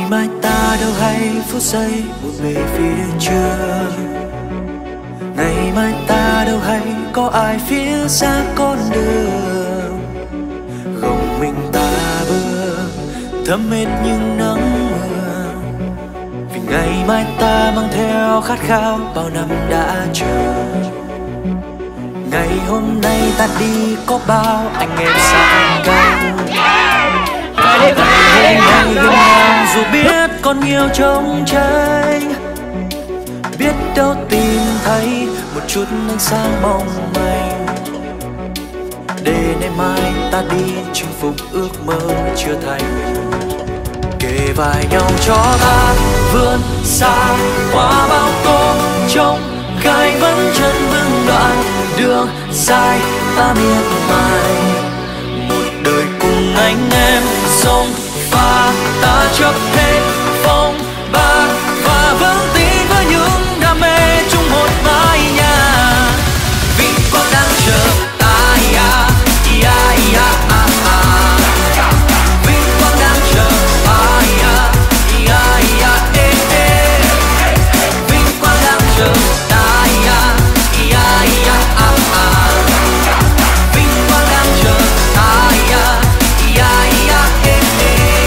mai ta đâu hay phút giây buồn về phía trước. Ngày mai ta đâu hay có ai phía xa con đường. Gồng mình ta bước thấm hết những nắng mưa. Vì ngày mai ta mang theo khát khao bao năm đã chờ. Ngày hôm nay ta đi có bao anh em xa nhau. Ngày hôm nay hiên ngang dù biết còn nhiều trông tranh. Biết đâu tìm thấy một chút ánh sáng mong manh. Để ngày mai ta đi chinh phục ước mơ chưa thành. Kề vai nhau cho ta vươn xa qua bao tố trong gai vẫn chân vững đoạn đường dài ta miệt mài. Một đời cùng anh em sông pha ta chấp hết phong ba và vững tin với những đam mê chung một mái nhà. Vinh quang đang chờ ta ya ya ya ah ah. Vinh quang đang chờ ta ya ya ya eh eh. Vinh quang đang chờ ta ya ya ya ah ah. Vinh quang đang chờ ta ya ya ya eh eh.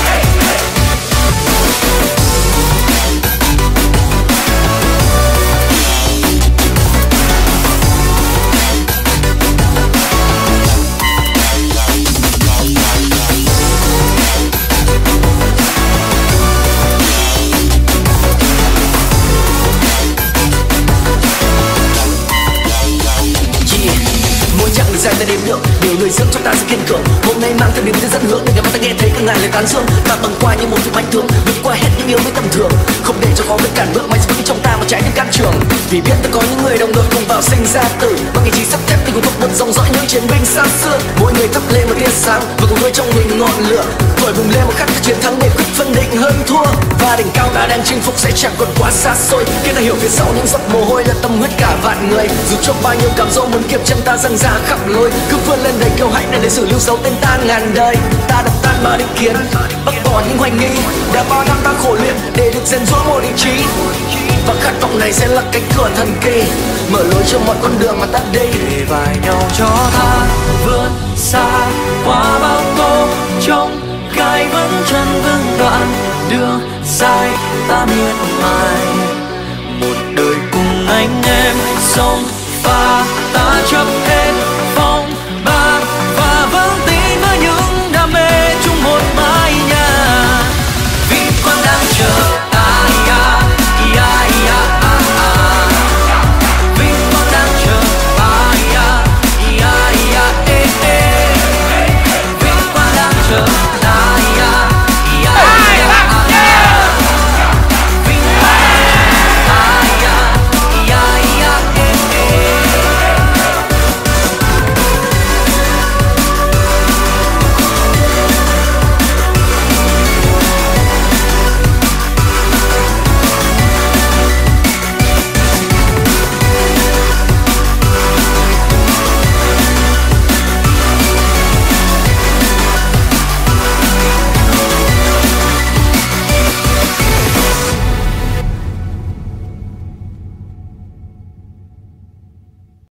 Dài ta đếm được điều người dưỡng chúng ta sẽ kiên cường. Hôm nay mang theo niềm tin dẫn hướng để ngày mai ta nghe thấy các ngàn lời tán dương. Ta băng qua như một thứ bánh thường vượt qua hết những yếu mới tầm thường. Không để cho khó vượt cản bước mãi vững trong ta mà trái những can trường. Vì biết ta có những người đồng đội cùng vào sinh ra tử bằng ý chí sắt thép tình của thuộc một dòng dõi những chiến binh xa xưa. Mỗi người thắp lên một tia sáng và cùng nuôi trong mình ngọn lửa. Thổi bùng lên một khát chiến thắng để quyết phân định hơn thua. Và đỉnh cao ta đang chinh phục sẽ chẳng còn quá xa xôi. Khi ta hiểu phía sau những giọt mồ hôi là tâm huyết cả vạn người. Dù cho bao nhiêu cảm dỗ muốn kiếp chân ta dâng ra khắp lối. Cứ vươn lên đầy kiêu hãnh để sử lưu dấu tên ta ngàn đời. Ta đập tan bao định kiến, bắt bỏ những hoài nghi. Đã bao năm ta khổ luyện để được rèn giũa một ý chí. Và khát vọng này sẽ là cánh cửa thần kỳ, mở lối cho mọi con đường mà ta đi. Kề vai nhau cho ta vươn xa qua bao tố trong gai vẫn chân vững đoạn đường dài ta miệt mài. Một đời cùng anh em sống